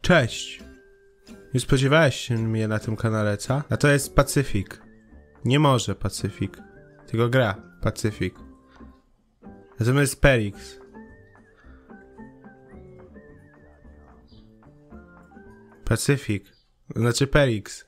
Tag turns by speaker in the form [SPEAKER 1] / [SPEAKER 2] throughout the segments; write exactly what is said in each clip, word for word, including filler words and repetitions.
[SPEAKER 1] Cześć. Nie spodziewałeś się mnie na tym kanale, co? A to jest Pacyfik. Nie może Pacyfik. Tylko gra Pacyfik. Natomiast Perix. Pacyfik. Znaczy Perix.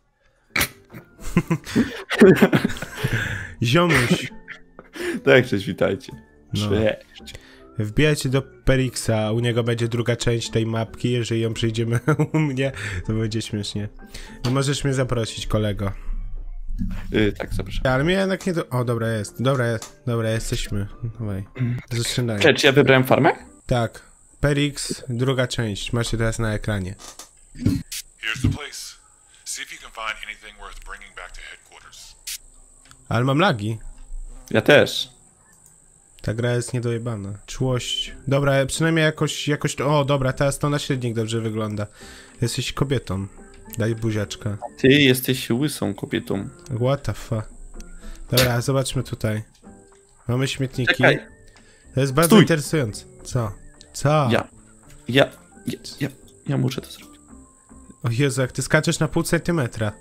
[SPEAKER 1] Ziomuś.
[SPEAKER 2] Tak, cześć, witajcie.
[SPEAKER 1] No.
[SPEAKER 2] Cześć.
[SPEAKER 1] Wbijajcie do Perixa, u niego będzie druga część tej mapki, jeżeli ją przejdziemy u mnie, to będzie śmiesznie. No możesz mnie zaprosić, kolego.
[SPEAKER 2] Yy, tak, zapraszam.
[SPEAKER 1] Ale mnie jednak nie do... O, dobra jest, dobra jest, dobra, jesteśmy. Dawaj, zaczynaj.
[SPEAKER 2] Cześć, czy ja wybrałem farmę?
[SPEAKER 1] Tak, Perix, druga część, macie teraz na ekranie.
[SPEAKER 3] Here's the place. See if you can find anything worth bringing back to headquarters.
[SPEAKER 1] Ale mam lagi.
[SPEAKER 2] Ja też.
[SPEAKER 1] Ta gra jest niedojebana. Czułość. Dobra, przynajmniej jakoś, jakoś to... O, dobra, teraz to naśrednik dobrze wygląda. Jesteś kobietą. Daj buziaczka.
[SPEAKER 2] Ty jesteś łysą kobietą.
[SPEAKER 1] What the fuck. Dobra, zobaczmy tutaj. Mamy śmietniki.
[SPEAKER 2] Czekaj.
[SPEAKER 1] To jest bardzo
[SPEAKER 2] Stój.
[SPEAKER 1] interesujące. Co? Co?
[SPEAKER 2] Ja. Ja. Ja. Ja, ja muszę to zrobić.
[SPEAKER 1] O Jezu, jak ty skaczesz na pół centymetra.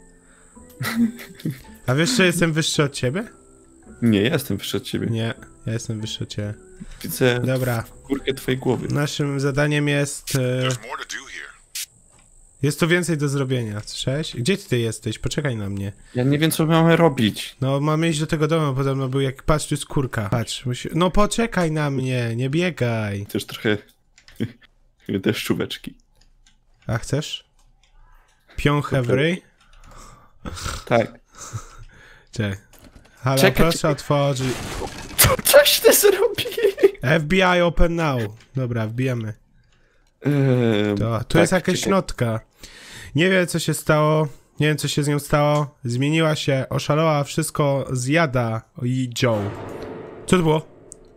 [SPEAKER 1] A wiesz, że jestem wyższy od ciebie?
[SPEAKER 2] Nie, ja jestem wyższy od ciebie.
[SPEAKER 1] Nie, ja jestem wyższy od ciebie.
[SPEAKER 2] Widzę
[SPEAKER 1] Dobra.
[SPEAKER 2] górkę twojej głowy.
[SPEAKER 1] Naszym zadaniem jest... E,
[SPEAKER 3] There's more to do here.
[SPEAKER 1] jest tu więcej do zrobienia. Słyszałeś? Gdzie ty jesteś? Poczekaj na mnie.
[SPEAKER 2] Ja nie wiem, co mamy robić.
[SPEAKER 1] No, mamy iść do tego domu, podobno był jak... Patrz, tu jest kurka. Patrz, musi... No poczekaj na mnie, nie biegaj.
[SPEAKER 2] Też trochę... deszczóweczki.
[SPEAKER 1] A chcesz? Piąchę w ryj?
[SPEAKER 2] Tak.
[SPEAKER 1] Czekaj. Halo,
[SPEAKER 2] Czekaj,
[SPEAKER 1] proszę
[SPEAKER 2] czekaj.
[SPEAKER 1] otworzyć.
[SPEAKER 2] Coś ty zrobi!
[SPEAKER 1] F B I open now. Dobra, wbijamy.
[SPEAKER 2] Eee,
[SPEAKER 1] To, tu
[SPEAKER 2] tak,
[SPEAKER 1] jest jakaś
[SPEAKER 2] czekaj.
[SPEAKER 1] notka. Nie wiem, co się stało. Nie wiem, co się z nią stało. Zmieniła się, oszalała, wszystko zjada. I Joe. Co to było?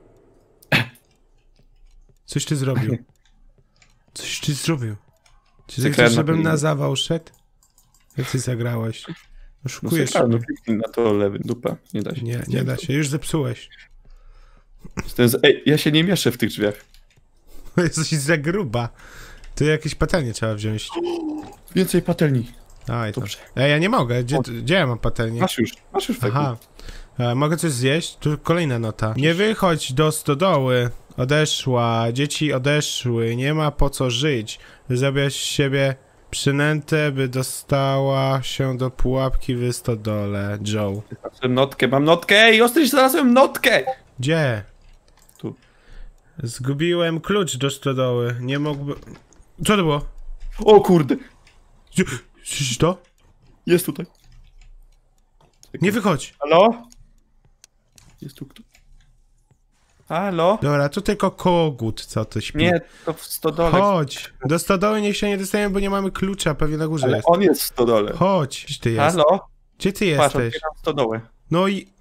[SPEAKER 1] Coś ty zrobił. Coś ty zrobił. Czy ty
[SPEAKER 2] Zagrałem
[SPEAKER 1] chcesz,
[SPEAKER 2] na
[SPEAKER 1] żebym
[SPEAKER 2] pewno.
[SPEAKER 1] na zawał szedł? Jak ty zagrałeś?
[SPEAKER 2] No
[SPEAKER 1] Oszukujesz
[SPEAKER 2] tak, no
[SPEAKER 1] mnie.
[SPEAKER 2] kliknij na to lewy, dupa. Nie da się.
[SPEAKER 1] Nie, nie da się. Już zepsułeś.
[SPEAKER 2] To jest, ej, ja się nie mieszczę w tych drzwiach.
[SPEAKER 1] Jesteś za gruba. Tu jakieś patelnie trzeba wziąć.
[SPEAKER 2] Więcej patelni.
[SPEAKER 1] Aj, to.
[SPEAKER 2] Dobrze.
[SPEAKER 1] Ej, ja nie mogę. Gdzie, gdzie ja mam patelnię?
[SPEAKER 2] Masz już, masz już taką.
[SPEAKER 1] Aha. E, mogę coś zjeść? Tu kolejna nota. Nie wychodź do stodoły. Odeszła. Dzieci odeszły. Nie ma po co żyć. Zabierz z siebie przynętę, by dostała się do pułapki w stodole. Joe.
[SPEAKER 2] Znalazłem notkę, mam notkę! Ej, ostry, znalazłem notkę!
[SPEAKER 1] Gdzie?
[SPEAKER 2] Tu.
[SPEAKER 1] Zgubiłem klucz do stodoły. Nie mógłby... Co to było?
[SPEAKER 2] O kurde!
[SPEAKER 1] Gdzie? Słyszysz to?
[SPEAKER 2] Jest tutaj.
[SPEAKER 1] Nie wychodź.
[SPEAKER 2] Halo? Jest tu kto? Halo?
[SPEAKER 1] Dobra, to tylko kogut, co to śpi.
[SPEAKER 2] Nie, to w stodole.
[SPEAKER 1] Chodź. Do stodoły niech się nie dostaniemy, bo nie mamy klucza. Pewnie na górze
[SPEAKER 2] Ale
[SPEAKER 1] jest.
[SPEAKER 2] on jest w stodole.
[SPEAKER 1] Chodź. Gdzie ty jest?
[SPEAKER 2] Halo?
[SPEAKER 1] Gdzie ty
[SPEAKER 2] Patrz,
[SPEAKER 1] jesteś?
[SPEAKER 2] otwieram stodołę.
[SPEAKER 1] No i...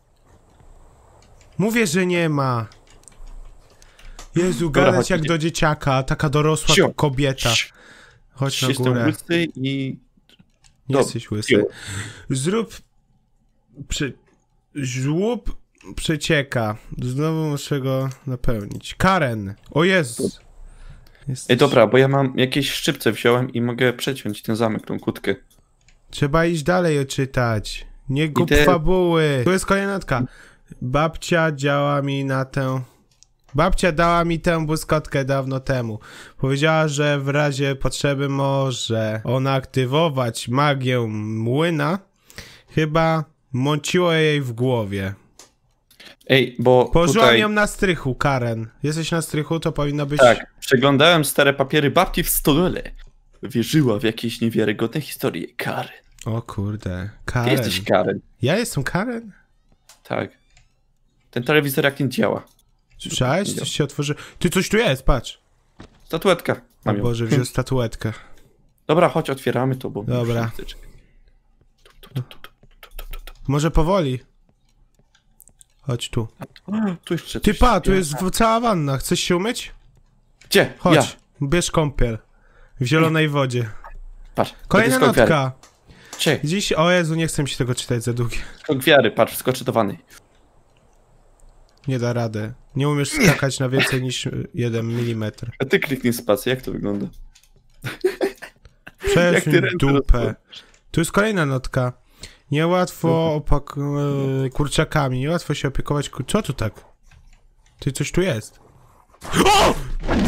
[SPEAKER 1] Mówię, że nie ma. Jezu,
[SPEAKER 2] Dobra,
[SPEAKER 1] gadać
[SPEAKER 2] chodź,
[SPEAKER 1] jak
[SPEAKER 2] idzie.
[SPEAKER 1] do dzieciaka, taka dorosła
[SPEAKER 2] Cio.
[SPEAKER 1] kobieta. Chodź na
[SPEAKER 2] Jestem
[SPEAKER 1] górę.
[SPEAKER 2] łysy i...
[SPEAKER 1] Nie
[SPEAKER 2] do-
[SPEAKER 1] jesteś łysy.
[SPEAKER 2] Cio.
[SPEAKER 1] Zrób... Przy... Żłób przecieka. Znowu muszę go napełnić. Karen! O Jezu! Jesteś...
[SPEAKER 2] Ej, dobra, bo ja mam jakieś szczypce wziąłem i mogę przeciąć ten zamek, tą kłódkę.
[SPEAKER 1] Trzeba iść dalej czytać. Nie gub
[SPEAKER 2] Idę.
[SPEAKER 1] fabuły. Tu jest kolejna notka. Babcia działa mi na tę... Babcia dała mi tę błyskotkę dawno temu. Powiedziała, że w razie potrzeby może ona aktywować magię młyna. Chyba mąciło jej w głowie.
[SPEAKER 2] Ej, bo
[SPEAKER 1] Położyłam
[SPEAKER 2] tutaj...
[SPEAKER 1] ją na strychu, Karen. Jesteś na strychu, to powinno być...
[SPEAKER 2] Tak, przeglądałem stare papiery babci w stodole. Wierzyła w jakieś niewiarygodne historie. Karen.
[SPEAKER 1] O kurde.
[SPEAKER 2] Ty
[SPEAKER 1] Karen.
[SPEAKER 2] jesteś Karen.
[SPEAKER 1] Ja jestem Karen?
[SPEAKER 2] Tak. Ten telewizor jak nie działa.
[SPEAKER 1] Słyszałeś? Coś się otworzy... Ty, coś tu jest, patrz.
[SPEAKER 2] Statuetka.
[SPEAKER 1] O
[SPEAKER 2] Mam ją.
[SPEAKER 1] Boże, wziął statuetkę.
[SPEAKER 2] Dobra, chodź, otwieramy to, bo...
[SPEAKER 1] Dobra.
[SPEAKER 2] już nie chcę czekać. Tu, tu, tu, tu, tu, tu, tu, tu.
[SPEAKER 1] Może powoli. Chodź tu.
[SPEAKER 2] A, tu jeszcze
[SPEAKER 1] Ty
[SPEAKER 2] coś
[SPEAKER 1] pa, tu
[SPEAKER 2] jest.
[SPEAKER 1] jest w- cała wanna. Chcesz się umyć?
[SPEAKER 2] Gdzie?
[SPEAKER 1] Chodź.
[SPEAKER 2] Ja.
[SPEAKER 1] Bierz kąpiel. W zielonej wodzie.
[SPEAKER 2] Patrz.
[SPEAKER 1] Kolejna
[SPEAKER 2] to jest skok wiary.
[SPEAKER 1] notka.
[SPEAKER 2] Gdzie?
[SPEAKER 1] Dziś... O Jezu, nie chcę mi się tego czytać za długie.
[SPEAKER 2] Skok wiary, patrz, skoczytowany.
[SPEAKER 1] Nie da rady. Nie umiesz skakać na więcej niż jeden milimetr.
[SPEAKER 2] A ty kliknij spację, jak to wygląda?
[SPEAKER 1] Przesuń
[SPEAKER 2] ręce
[SPEAKER 1] dupę.
[SPEAKER 2] rozkładasz.
[SPEAKER 1] Tu jest kolejna notka. Niełatwo opak... e, kurczakami, niełatwo się opiekować kur... Co tu tak? Ty, coś tu jest. O!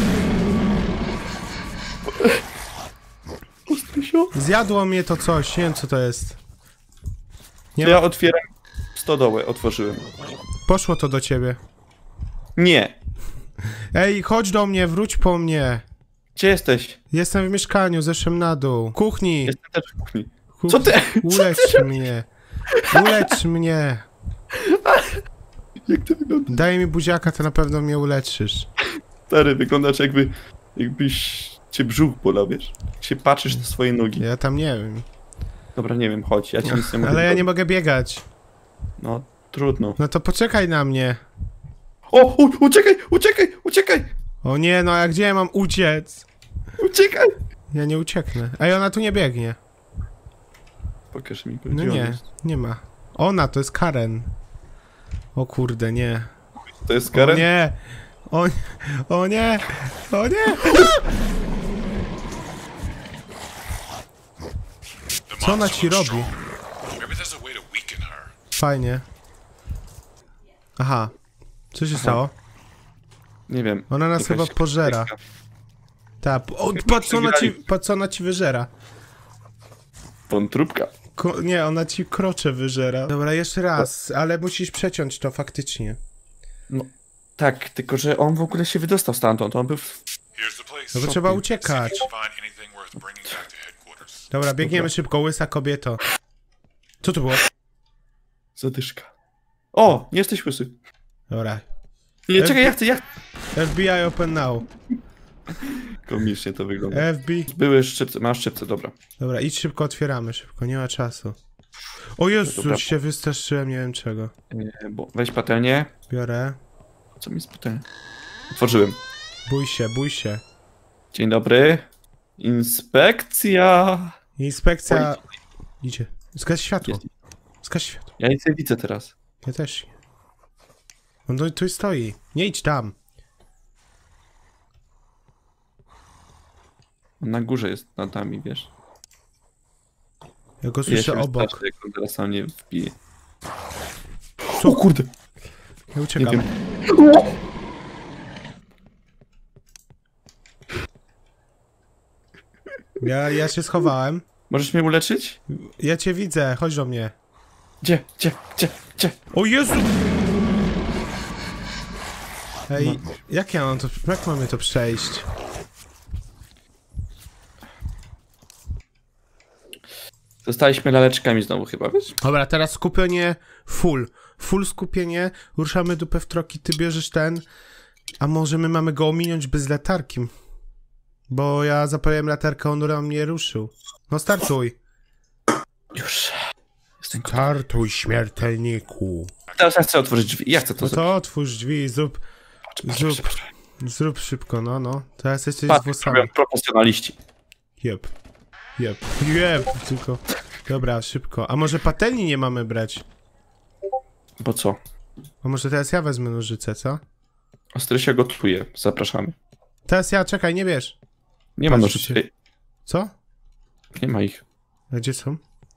[SPEAKER 1] Zjadło mnie to coś, nie wiem co to jest. Nie
[SPEAKER 2] To
[SPEAKER 1] ma...
[SPEAKER 2] ja otwieram stodołę, otworzyłem.
[SPEAKER 1] Poszło to do ciebie.
[SPEAKER 2] Nie.
[SPEAKER 1] Ej, chodź do mnie, wróć po mnie.
[SPEAKER 2] Gdzie jesteś?
[SPEAKER 1] Jestem w mieszkaniu, zeszłem na dół. Kuchni.
[SPEAKER 2] Jestem też w kuchni.
[SPEAKER 1] Ku-
[SPEAKER 2] Co ty?
[SPEAKER 1] Ulecz mnie. Ulecz mnie.
[SPEAKER 2] Jak ty wyglądasz?
[SPEAKER 1] Daj mi buziaka, to na pewno mnie uleczysz.
[SPEAKER 2] Stary, wyglądasz jakby... Jakbyś cię brzuch bolał, wiesz? Jak się patrzysz na swoje nogi.
[SPEAKER 1] Ja tam nie wiem.
[SPEAKER 2] Dobra, nie wiem, chodź, ja ci nic nie mogę
[SPEAKER 1] Ale ja nie
[SPEAKER 2] zrobić.
[SPEAKER 1] mogę biegać.
[SPEAKER 2] No, trudno.
[SPEAKER 1] No to poczekaj na mnie.
[SPEAKER 2] O, u, uciekaj, uciekaj, uciekaj!
[SPEAKER 1] O nie, no a gdzie ja mam uciec?
[SPEAKER 2] Uciekaj!
[SPEAKER 1] Ja nie ucieknę. Ej, ona tu nie biegnie.
[SPEAKER 2] Pokaż mi,
[SPEAKER 1] No
[SPEAKER 2] gdzie on
[SPEAKER 1] nie,
[SPEAKER 2] jest.
[SPEAKER 1] nie ma. Ona, to jest Karen. O kurde, nie.
[SPEAKER 2] To jest
[SPEAKER 1] O
[SPEAKER 2] Karen?
[SPEAKER 1] nie! O, nie. o nie! O nie!
[SPEAKER 3] The
[SPEAKER 1] Co ona
[SPEAKER 3] monster
[SPEAKER 1] ci
[SPEAKER 3] looks
[SPEAKER 1] robi?
[SPEAKER 3] strong. Maybe there's a way to weaken her.
[SPEAKER 1] Fajnie. Aha. Co się stało?
[SPEAKER 2] Nie wiem.
[SPEAKER 1] Ona nas
[SPEAKER 2] Jakaś
[SPEAKER 1] chyba pożera.
[SPEAKER 2] kreska.
[SPEAKER 1] Tak. O, patrz co ona ci, patrz co ona ci wyżera.
[SPEAKER 2] Wątróbka.
[SPEAKER 1] Ko nie, ona ci krocze wyżera. Dobra, jeszcze raz, ale musisz przeciąć to faktycznie.
[SPEAKER 2] No, tak, tylko że on w ogóle się wydostał stamtąd, on był w...
[SPEAKER 3] Here's the place.
[SPEAKER 1] No bo
[SPEAKER 3] See
[SPEAKER 1] trzeba
[SPEAKER 3] if you
[SPEAKER 1] uciekać.
[SPEAKER 3] can find anything worth bringing back to headquarters.
[SPEAKER 1] Dobra, biegniemy szybko, łysa kobieto. Co to było?
[SPEAKER 2] Zadyszka. O, nie jesteś łysy.
[SPEAKER 1] Dobra.
[SPEAKER 2] Nie, czekaj, ja chcę, ja chcę.
[SPEAKER 1] F B I open now.
[SPEAKER 2] Komicznie to wygląda.
[SPEAKER 1] F B I.
[SPEAKER 2] Były szczypce, masz szczypce, dobra.
[SPEAKER 1] Dobra, idź szybko, otwieramy szybko, nie ma czasu. O Jezu,
[SPEAKER 2] Dobra.
[SPEAKER 1] się wystraszyłem, nie wiem czego.
[SPEAKER 2] Nie, bo weź patelnię.
[SPEAKER 1] Biorę.
[SPEAKER 2] Co mi jest patelnia? Otworzyłem.
[SPEAKER 1] Bój się, bój się.
[SPEAKER 2] Dzień dobry. Inspekcja.
[SPEAKER 1] Inspekcja... Idzie. Zgaś światło.
[SPEAKER 2] Jest.
[SPEAKER 1] Zgaś światło.
[SPEAKER 2] Ja nic nie widzę teraz.
[SPEAKER 1] Ja też nie. On tu- tu stoi. Nie idź tam.
[SPEAKER 2] On na górze jest nad nami, wiesz.
[SPEAKER 1] Ja go
[SPEAKER 2] Ja
[SPEAKER 1] słyszę
[SPEAKER 2] się
[SPEAKER 1] obok.
[SPEAKER 2] wystraszę, jak on teraz sam nie wbije.
[SPEAKER 1] Co?
[SPEAKER 2] O kurde.
[SPEAKER 1] Ja
[SPEAKER 2] Nie
[SPEAKER 1] uciekam.
[SPEAKER 2] wiem.
[SPEAKER 1] Ja, ja się schowałem.
[SPEAKER 2] Możesz mnie uleczyć?
[SPEAKER 1] Ja cię widzę, chodź do mnie.
[SPEAKER 2] Gdzie, gdzie, gdzie, gdzie?
[SPEAKER 1] O Jezu! Ej,
[SPEAKER 2] No.
[SPEAKER 1] jak ja mam to, jak mamy to przejść?
[SPEAKER 2] Zostaliśmy laleczkami znowu chyba, wiesz?
[SPEAKER 1] Dobra, teraz skupienie full. Full skupienie, ruszamy dupę w troki, ty bierzesz ten. A może my mamy go ominąć bez latarki? Bo ja zapaliłem latarkę, on na mnie ruszył. No startuj.
[SPEAKER 2] Już. Jestem gotowy.
[SPEAKER 1] Startuj, śmiertelniku.
[SPEAKER 2] Teraz ja chcę otworzyć drzwi. Ja chcę to
[SPEAKER 1] No
[SPEAKER 2] zrobić.
[SPEAKER 1] to otwórz drzwi, zrób,
[SPEAKER 2] Patrz,
[SPEAKER 1] zrób,
[SPEAKER 2] patrz, patrz.
[SPEAKER 1] zrób szybko, no, no. Teraz jesteś z
[SPEAKER 2] Patrz,
[SPEAKER 1] włosami.
[SPEAKER 2] robią profesjonaliści.
[SPEAKER 1] Jep. Jep. Jep, tylko... Dobra, szybko. A może patelni nie mamy brać?
[SPEAKER 2] Bo co?
[SPEAKER 1] A może teraz ja wezmę nożyce, co?
[SPEAKER 2] Ostrysia gotuje. Zapraszamy.
[SPEAKER 1] Teraz ja, czekaj, nie wiesz.
[SPEAKER 2] Nie ma
[SPEAKER 1] Patrzcie.
[SPEAKER 2] nożycy.
[SPEAKER 1] Co?
[SPEAKER 2] Nie ma ich.
[SPEAKER 1] A gdzie są?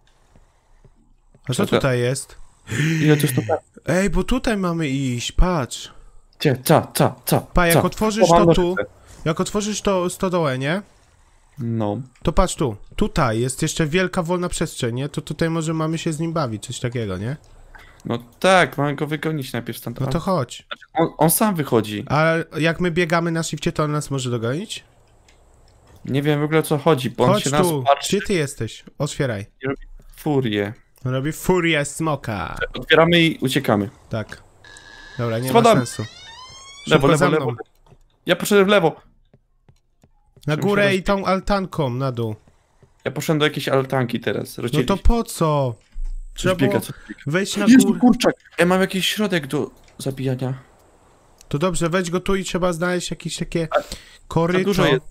[SPEAKER 1] A
[SPEAKER 2] Co
[SPEAKER 1] co
[SPEAKER 2] to?
[SPEAKER 1] tutaj jest?
[SPEAKER 2] Ile to jest to?
[SPEAKER 1] Ej, bo tutaj mamy iść, patrz.
[SPEAKER 2] Gdzie? Co? Co? Co?
[SPEAKER 1] Pa, jak
[SPEAKER 2] co?
[SPEAKER 1] otworzysz
[SPEAKER 2] O, mam
[SPEAKER 1] to tu,
[SPEAKER 2] nożyce.
[SPEAKER 1] jak otworzysz to stodołę, nie?
[SPEAKER 2] No.
[SPEAKER 1] To patrz tu. Tutaj jest jeszcze wielka wolna przestrzeń, nie? To tutaj może mamy się z nim bawić, coś takiego, nie?
[SPEAKER 2] No tak, mamy go wygonić najpierw stąd.
[SPEAKER 1] No to chodź.
[SPEAKER 2] On, on sam wychodzi.
[SPEAKER 1] A jak my biegamy na shifcie, to on nas może dogonić?
[SPEAKER 2] Nie wiem w ogóle o co chodzi, bo on
[SPEAKER 1] Chodź
[SPEAKER 2] się nas
[SPEAKER 1] tu.
[SPEAKER 2] patrzy
[SPEAKER 1] Gdzie ty jesteś? Otwieraj.
[SPEAKER 2] i robi furię.
[SPEAKER 1] On robi furię smoka.
[SPEAKER 2] Otwieramy i uciekamy.
[SPEAKER 1] Tak. Dobra, nie
[SPEAKER 2] Spadam.
[SPEAKER 1] ma sensu.
[SPEAKER 2] Lewo,
[SPEAKER 1] Szybko za
[SPEAKER 2] lewo,
[SPEAKER 1] mną.
[SPEAKER 2] lewo. Ja poszedłem w lewo.
[SPEAKER 1] Na
[SPEAKER 2] Żeby
[SPEAKER 1] górę
[SPEAKER 2] się
[SPEAKER 1] i tą altanką na dół.
[SPEAKER 2] Ja poszedłem do jakiejś altanki teraz.
[SPEAKER 1] No
[SPEAKER 2] Rozdzielić.
[SPEAKER 1] to po co? Trzeba
[SPEAKER 2] biega,
[SPEAKER 1] było
[SPEAKER 2] co biega.
[SPEAKER 1] wejść na
[SPEAKER 2] Jezu,
[SPEAKER 1] górę.
[SPEAKER 2] kurczak. Ja mam jakiś środek do zabijania.
[SPEAKER 1] To dobrze, weź go tu i trzeba znaleźć jakieś takie
[SPEAKER 2] Za
[SPEAKER 1] koryto.
[SPEAKER 2] dużo jest.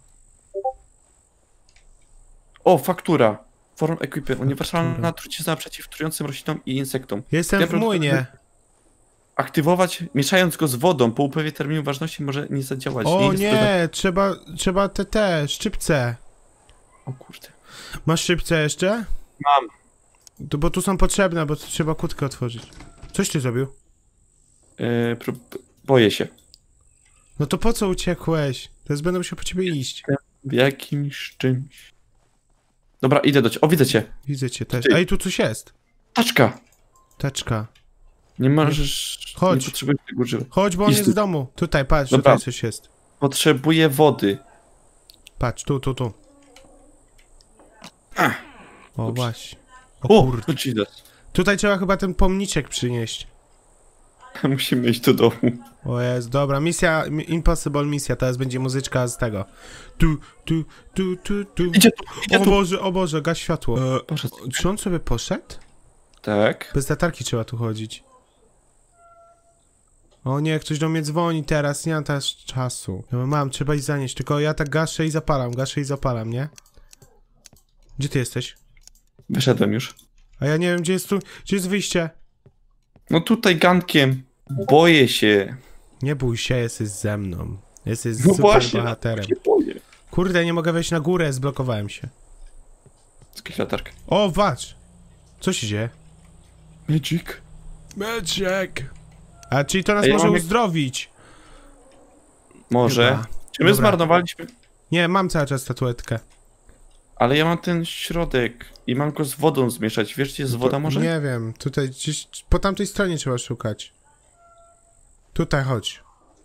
[SPEAKER 2] O, faktura. Form Equipment. Uniwersalna trucizna przeciw trującym roślinom i insektom.
[SPEAKER 1] Jestem
[SPEAKER 2] Ja
[SPEAKER 1] w młynie.
[SPEAKER 2] Aktywować, mieszając go z wodą. Po upływie terminu ważności może nie zadziałać.
[SPEAKER 1] O
[SPEAKER 2] jest
[SPEAKER 1] nie, trzeba, trzeba te, te, szczypce.
[SPEAKER 2] O kurde.
[SPEAKER 1] Masz szybce jeszcze?
[SPEAKER 2] Mam.
[SPEAKER 1] To, bo tu są potrzebne, bo tu trzeba kłódkę otworzyć. Coś ty zrobił?
[SPEAKER 2] Yy, prób... Boję się.
[SPEAKER 1] No to po co uciekłeś? Teraz będę musiał po ciebie iść.
[SPEAKER 2] W jakimś czymś. Dobra, idę do ciebie. O, widzę cię.
[SPEAKER 1] Widzę cię też.
[SPEAKER 2] Ty.
[SPEAKER 1] Ej, tu coś jest.
[SPEAKER 2] Taczka.
[SPEAKER 1] Teczka.
[SPEAKER 2] Nie możesz...
[SPEAKER 1] Chodź.
[SPEAKER 2] Nie potrzebujesz tego używać.
[SPEAKER 1] Chodź, bo on
[SPEAKER 2] Idź
[SPEAKER 1] jest
[SPEAKER 2] tu.
[SPEAKER 1] w domu. Tutaj, patrz,
[SPEAKER 2] Dobra.
[SPEAKER 1] tutaj coś jest.
[SPEAKER 2] Potrzebuję wody.
[SPEAKER 1] Patrz, tu, tu, tu.
[SPEAKER 2] Ach.
[SPEAKER 1] O,
[SPEAKER 2] Dobrze.
[SPEAKER 1] właśnie. O
[SPEAKER 2] O,
[SPEAKER 1] kurde.
[SPEAKER 2] Jesus.
[SPEAKER 1] Tutaj trzeba chyba ten pomniczek przynieść.
[SPEAKER 2] Musimy iść do domu.
[SPEAKER 1] O jest, dobra, misja, impossible misja, teraz będzie muzyczka z tego. Tu, tu, tu, tu, tu.
[SPEAKER 2] Idzie tu, idzie
[SPEAKER 1] O
[SPEAKER 2] tu.
[SPEAKER 1] Boże, o Boże, gaś światło. E,
[SPEAKER 2] Poszedł.
[SPEAKER 1] czy on sobie poszedł?
[SPEAKER 2] Tak.
[SPEAKER 1] Bez latarki trzeba tu chodzić. O nie, ktoś do mnie dzwoni teraz, nie mam teraz czasu. Ja mam, trzeba iść zanieść, tylko ja tak gaszę i zapalam, gaszę i zapalam, nie? Gdzie ty jesteś?
[SPEAKER 2] Wyszedłem już.
[SPEAKER 1] A ja nie wiem, gdzie jest tu, gdzie jest wyjście?
[SPEAKER 2] No tutaj gankiem. Boję się.
[SPEAKER 1] Nie bój się, jesteś ze mną. Jesteś
[SPEAKER 2] No
[SPEAKER 1] super
[SPEAKER 2] właśnie,
[SPEAKER 1] bohaterem.
[SPEAKER 2] się boję.
[SPEAKER 1] Kurde, nie mogę wejść na górę, zblokowałem się.
[SPEAKER 2] Skryć latarkę.
[SPEAKER 1] O, patrz! Co się dzieje?
[SPEAKER 2] Magic.
[SPEAKER 1] Magic! A czyli to nas
[SPEAKER 2] A ja
[SPEAKER 1] może
[SPEAKER 2] mam jak-
[SPEAKER 1] uzdrowić?
[SPEAKER 2] Może.
[SPEAKER 1] Chyba.
[SPEAKER 2] Czy my
[SPEAKER 1] Dobra.
[SPEAKER 2] zmarnowaliśmy?
[SPEAKER 1] Nie, mam cały czas statuetkę.
[SPEAKER 2] Ale ja mam ten środek i mam go z wodą zmieszać. Wiesz, gdzie jest woda może?
[SPEAKER 1] Nie wiem, tutaj gdzieś, po tamtej stronie trzeba szukać. Tutaj chodź.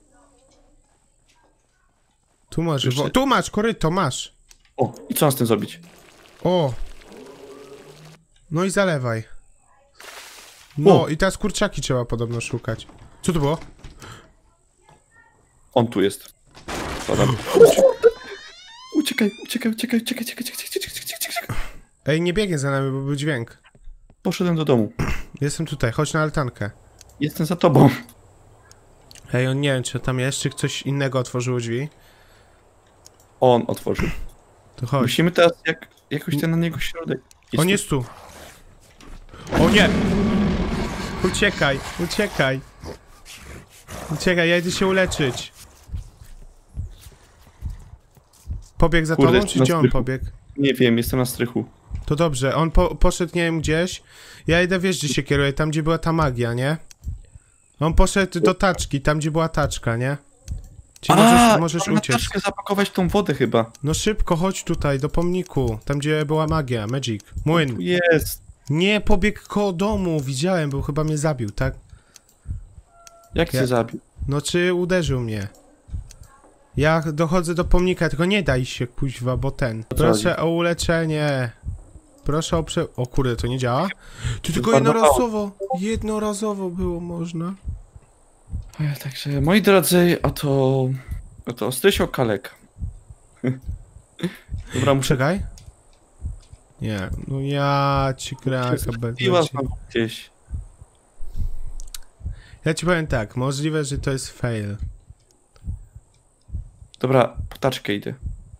[SPEAKER 1] Tu masz,
[SPEAKER 2] Jeszcze-
[SPEAKER 1] wo- tu masz, koryto, masz.
[SPEAKER 2] O, i co mam z tym zrobić?
[SPEAKER 1] O! No i zalewaj. No
[SPEAKER 2] O!
[SPEAKER 1] i teraz kurczaki trzeba podobno szukać. Co to było?
[SPEAKER 2] On tu jest. Spadam. Uciekaj, uciekaj, uciekaj, uciekaj, uciekaj, uciekaj, uciekaj, uciekaj, uciekaj.
[SPEAKER 1] Ej, nie biegnie za nami, bo był dźwięk.
[SPEAKER 2] Poszedłem do domu.
[SPEAKER 1] Jestem tutaj, chodź na altankę.
[SPEAKER 2] Jestem za tobą.
[SPEAKER 1] Ej, on nie wiem, czy tam jest, czy ktoś innego otworzył drzwi.
[SPEAKER 2] On otworzył.
[SPEAKER 1] To chodź.
[SPEAKER 2] Musimy teraz jak, jakoś ten na niego środek.
[SPEAKER 1] On jest tu. O nie! Uciekaj, uciekaj. Uciekaj, ja idę się uleczyć. Pobiegł za
[SPEAKER 2] Kurde,
[SPEAKER 1] tobą,
[SPEAKER 2] jestem
[SPEAKER 1] czy
[SPEAKER 2] na
[SPEAKER 1] gdzie on
[SPEAKER 2] strychu.
[SPEAKER 1] pobiegł?
[SPEAKER 2] Nie wiem, jestem na strychu.
[SPEAKER 1] To dobrze, on po, poszedł, nie wiem, gdzieś. Ja idę, wiesz, gdzie się kieruje, tam, gdzie była ta magia, nie? On poszedł do taczki, tam, gdzie była taczka, nie? Czyli możesz, możesz
[SPEAKER 2] mam na
[SPEAKER 1] uciec.
[SPEAKER 2] taczkę zapakować tą wodę chyba.
[SPEAKER 1] No szybko, chodź tutaj, do pomniku. Tam, gdzie była magia, magic. Młyn.
[SPEAKER 2] Tu jest.
[SPEAKER 1] Nie, pobiegł koło domu, widziałem, był, chyba mnie zabił, tak?
[SPEAKER 2] Jak
[SPEAKER 1] Ja-
[SPEAKER 2] cię zabił?
[SPEAKER 1] No czy uderzył mnie? Ja dochodzę do pomnika, tylko nie daj się, kuźwa, bo ten.
[SPEAKER 2] co
[SPEAKER 1] Proszę o uleczenie. Proszę o prze... O kurde, to nie działa? To tylko
[SPEAKER 2] Zmarnowało.
[SPEAKER 1] jednorazowo. Jednorazowo było można.
[SPEAKER 2] E, Także, moi drodzy, oto... Oto Strysio Kaleka. Dobra, muszę...
[SPEAKER 1] Czekaj. Nie, no ja ci kraka
[SPEAKER 2] Piła
[SPEAKER 1] bez...
[SPEAKER 2] znowu gdzieś.
[SPEAKER 1] Ja ci powiem tak, możliwe, że to jest fail.
[SPEAKER 2] Dobra, po taczkę idę.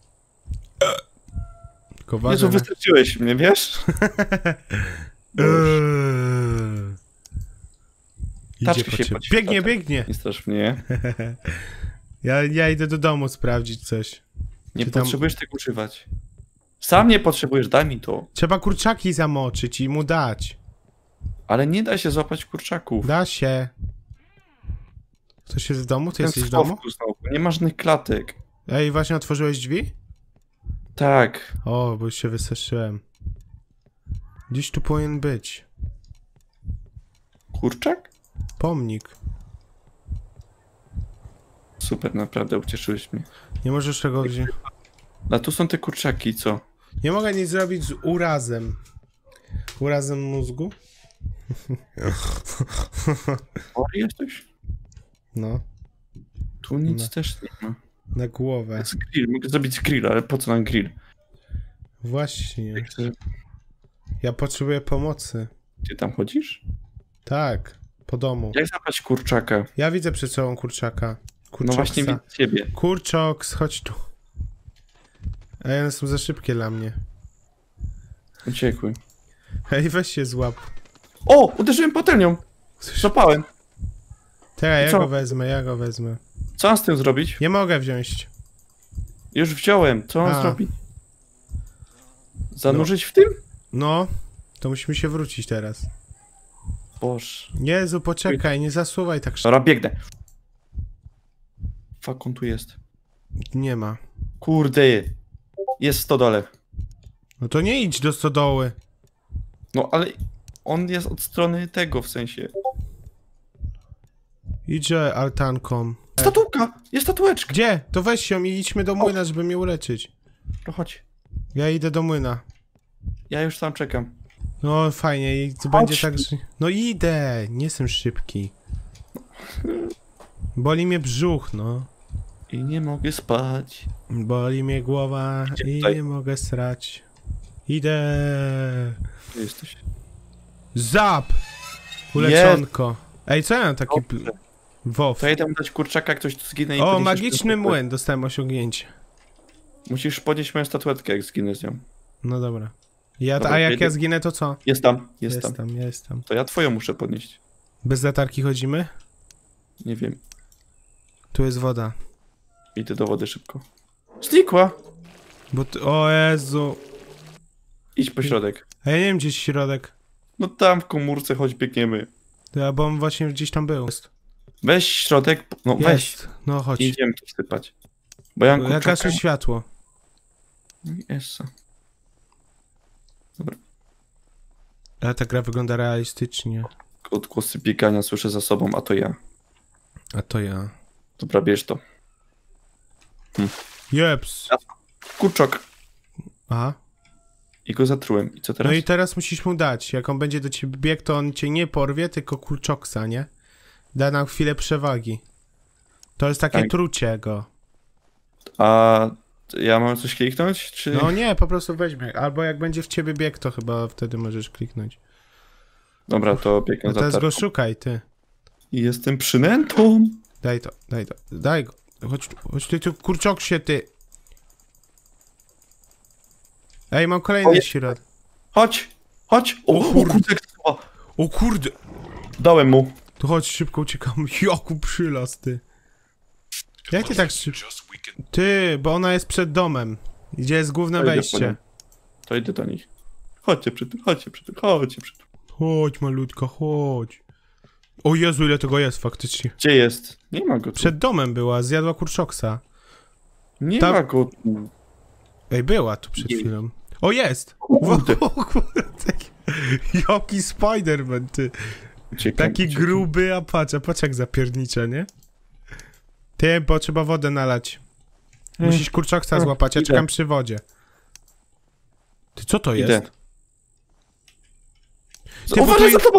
[SPEAKER 1] Tylko
[SPEAKER 2] Jezu,
[SPEAKER 1] uważaj na...
[SPEAKER 2] wystraszyłeś mnie, wiesz?
[SPEAKER 1] Eee. Idzie
[SPEAKER 2] Taczkę
[SPEAKER 1] po
[SPEAKER 2] się
[SPEAKER 1] ciebie.
[SPEAKER 2] podświetla,
[SPEAKER 1] Biegnie,
[SPEAKER 2] tak.
[SPEAKER 1] biegnie.
[SPEAKER 2] Nie strasz mnie.
[SPEAKER 1] Ja, ja idę do domu sprawdzić coś.
[SPEAKER 2] Nie
[SPEAKER 1] Czy tam-
[SPEAKER 2] potrzebujesz tego używać. Sam nie potrzebujesz, daj mi to.
[SPEAKER 1] Trzeba kurczaki zamoczyć i mu dać.
[SPEAKER 2] Ale nie da się złapać kurczaków.
[SPEAKER 1] Da się. Ktoś jest w domu? Ty
[SPEAKER 2] Ten
[SPEAKER 1] jesteś w domu?
[SPEAKER 2] schowku znowu, nie ma żadnych klatek.
[SPEAKER 1] Ej, właśnie otworzyłeś drzwi?
[SPEAKER 2] Tak.
[SPEAKER 1] O, bo już się wystraszyłem. Gdzieś tu powinien być.
[SPEAKER 2] Kurczak?
[SPEAKER 1] Pomnik.
[SPEAKER 2] Super, naprawdę ucieszyłeś mnie.
[SPEAKER 1] Nie możesz tego wziąć.
[SPEAKER 2] A tu są te kurczaki, co?
[SPEAKER 1] Nie mogę nic zrobić z urazem. Urazem mózgu?
[SPEAKER 2] O, jesteś?
[SPEAKER 1] No,
[SPEAKER 2] Tu nic
[SPEAKER 1] No.
[SPEAKER 2] też nie ma.
[SPEAKER 1] na głowę.
[SPEAKER 2] Jest grill, mogę zrobić grill, ale po co nam grill?
[SPEAKER 1] Właśnie.
[SPEAKER 2] Także
[SPEAKER 1] Ja potrzebuję pomocy.
[SPEAKER 2] ty tam chodzisz?
[SPEAKER 1] Tak, po domu.
[SPEAKER 2] Jak złapać kurczaka?
[SPEAKER 1] Ja widzę przed sobą kurczaka.
[SPEAKER 2] No
[SPEAKER 1] Kurczoksa.
[SPEAKER 2] właśnie widzę ciebie.
[SPEAKER 1] Kurczoks, chodź tu. Ej, one są za szybkie dla mnie.
[SPEAKER 2] Uciekły.
[SPEAKER 1] Hej, weź się złap.
[SPEAKER 2] O! Uderzyłem patelnią! Złapałem.
[SPEAKER 1] Czekaj, ja
[SPEAKER 2] Co?
[SPEAKER 1] go wezmę, ja go wezmę.
[SPEAKER 2] Co mam z tym zrobić?
[SPEAKER 1] Nie mogę wziąć.
[SPEAKER 2] Już wziąłem. Co mam
[SPEAKER 1] A.
[SPEAKER 2] zrobić? Zanurzyć w tym?
[SPEAKER 1] No, to musimy się wrócić teraz.
[SPEAKER 2] Boże.
[SPEAKER 1] Jezu, poczekaj, nie zasuwaj tak szybko.
[SPEAKER 2] Dobra, biegnę. Fuck, on tu jest.
[SPEAKER 1] Nie ma.
[SPEAKER 2] Kurde. Jest w stodole.
[SPEAKER 1] No to nie idź do stodoły.
[SPEAKER 2] No, ale on jest od strony tego, w sensie.
[SPEAKER 1] Idzie altanką.
[SPEAKER 2] Statułka! Jest statueczka!
[SPEAKER 1] Gdzie? To weź ją i idźmy do młyna, żeby mnie uleczyć.
[SPEAKER 2] No chodź.
[SPEAKER 1] Ja idę do młyna.
[SPEAKER 2] Ja już tam czekam.
[SPEAKER 1] No fajnie, i to
[SPEAKER 2] Chodź.
[SPEAKER 1] będzie tak, że... No idę, nie jestem szybki. Boli mnie brzuch, no.
[SPEAKER 2] I nie mogę spać.
[SPEAKER 1] Boli mnie głowa
[SPEAKER 2] Gdzie
[SPEAKER 1] i
[SPEAKER 2] tutaj?
[SPEAKER 1] nie mogę srać. Idę.
[SPEAKER 2] Gdzie jesteś?
[SPEAKER 1] Zap! Uleczonko. Ej, co ja mam taki...
[SPEAKER 2] Dobrze.
[SPEAKER 1] Wow.
[SPEAKER 2] To ja idę mu dać kurczaka, jak ktoś tu zginę i
[SPEAKER 1] O,
[SPEAKER 2] podniesiesz
[SPEAKER 1] magiczny
[SPEAKER 2] tę
[SPEAKER 1] młyn, dostałem osiągnięcie.
[SPEAKER 2] Musisz podnieść moją statuetkę, jak zginę z nią.
[SPEAKER 1] No dobra. Ja,
[SPEAKER 2] Dobra,
[SPEAKER 1] a jak
[SPEAKER 2] jedę.
[SPEAKER 1] ja zginę, to co?
[SPEAKER 2] Jest tam, jest, tam.
[SPEAKER 1] Jestem, jestem.
[SPEAKER 2] To ja twoją muszę podnieść.
[SPEAKER 1] Bez latarki chodzimy?
[SPEAKER 2] Nie wiem.
[SPEAKER 1] Tu jest woda.
[SPEAKER 2] Idę do wody szybko. Znikła!
[SPEAKER 1] Bo ty... O Jezu.
[SPEAKER 2] Idź po środek.
[SPEAKER 1] A ja nie wiem, gdzie jest środek.
[SPEAKER 2] No tam w komórce, chodź biegniemy.
[SPEAKER 1] Ja, bo on właśnie gdzieś tam był. Jest.
[SPEAKER 2] Weź środek, no weź.
[SPEAKER 1] Jest. No chodź.
[SPEAKER 2] I idziemy tu wsypać. Bo ja mam
[SPEAKER 1] Ja
[SPEAKER 2] kurczaka.
[SPEAKER 1] gaszę światło.
[SPEAKER 2] Esa.
[SPEAKER 1] Ale ta gra wygląda realistycznie.
[SPEAKER 2] Odgłosy biegania słyszę za sobą, a to ja.
[SPEAKER 1] A to ja.
[SPEAKER 2] Dobra, bierz to.
[SPEAKER 1] Jeps.
[SPEAKER 2] Kurczak.
[SPEAKER 1] Aha.
[SPEAKER 2] I go zatrułem. I co teraz?
[SPEAKER 1] No i teraz musisz mu dać. Jak on będzie do ciebie biegł, to on cię nie porwie, tylko kurczoksa, nie? Da nam chwilę przewagi. To jest takie
[SPEAKER 2] Tak.
[SPEAKER 1] trucie go.
[SPEAKER 2] A ja mam coś kliknąć, czy...
[SPEAKER 1] No nie, po prostu weźmie. Albo jak będzie w ciebie bieg, to chyba wtedy możesz kliknąć.
[SPEAKER 2] Dobra, to biegnę
[SPEAKER 1] No
[SPEAKER 2] za
[SPEAKER 1] teraz go
[SPEAKER 2] tarczą.
[SPEAKER 1] szukaj, ty.
[SPEAKER 2] I jestem przynętą.
[SPEAKER 1] Daj to, daj to. Daj go. Chodź, tu, chodź ty, tu kurczoksie, ty. Ej, mam kolejny
[SPEAKER 2] Oje-
[SPEAKER 1] środ.
[SPEAKER 2] Chodź, chodź. O,
[SPEAKER 1] O
[SPEAKER 2] o
[SPEAKER 1] kurde.
[SPEAKER 2] kurde, jak to słowa.
[SPEAKER 1] O kurde.
[SPEAKER 2] Dałem mu.
[SPEAKER 1] To chodź, szybko uciekam. Joku przylas, ty. Jak ty tak szybko?
[SPEAKER 3] Just weaken.
[SPEAKER 1] Ty, bo ona jest przed domem. Gdzie jest główne
[SPEAKER 2] To idę po
[SPEAKER 1] wejście.
[SPEAKER 2] nią. To idę do nich. Chodźcie przy tym, chodźcie przy tym, chodźcie przy tym.
[SPEAKER 1] Chodź, malutka, chodź. O Jezu, ile tego jest faktycznie.
[SPEAKER 2] Gdzie jest? Nie ma go tu.
[SPEAKER 1] Przed domem była, zjadła kurczoksa.
[SPEAKER 2] Nie
[SPEAKER 1] tam-
[SPEAKER 2] ma go tu.
[SPEAKER 1] Ej, była tu przed
[SPEAKER 2] Nie.
[SPEAKER 1] chwilą. O, jest!
[SPEAKER 2] Kurde.
[SPEAKER 1] O, kurde. Jaki Spider-Man, ty.
[SPEAKER 2] Uciekam,
[SPEAKER 1] Taki
[SPEAKER 2] uciekam.
[SPEAKER 1] gruby, a patrz, a patrz jak zapiernicza, nie? Ty, bo trzeba wodę nalać. Musisz kurczoksa
[SPEAKER 2] Mm,
[SPEAKER 1] złapać, ja
[SPEAKER 2] idę.
[SPEAKER 1] czekam przy wodzie. Ty, co to
[SPEAKER 2] Idę.
[SPEAKER 1] jest?
[SPEAKER 2] Ty,
[SPEAKER 1] Ty, bo
[SPEAKER 2] Uważaj
[SPEAKER 1] to
[SPEAKER 2] za tobą!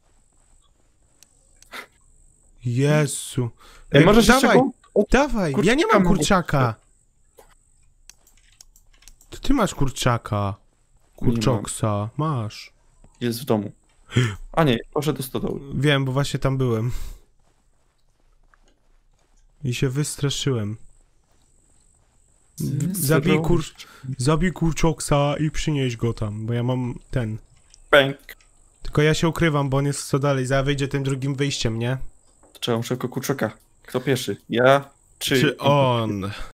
[SPEAKER 1] Jezu.
[SPEAKER 2] Ej, możesz
[SPEAKER 1] dawaj,
[SPEAKER 2] jeszcze go? O,
[SPEAKER 1] dawaj, ja
[SPEAKER 2] kurczaka
[SPEAKER 1] nie mam
[SPEAKER 2] mogę.
[SPEAKER 1] kurczaka. To ty masz kurczaka. Kurczoksa, masz.
[SPEAKER 2] Jest w domu. A nie, poszedł do stodoły.
[SPEAKER 1] Wiem, bo właśnie tam byłem. I się wystraszyłem. W- Zabij, kur... Zabij kurczoksa i przynieś go tam, bo ja mam ten.
[SPEAKER 2] Pęk.
[SPEAKER 1] Tylko ja się ukrywam, bo on jest co dalej, za wyjdzie tym drugim wyjściem, nie?
[SPEAKER 2] Trzeba szybko kurczaka. Kto pierwszy? Ja czy...
[SPEAKER 1] Czy on?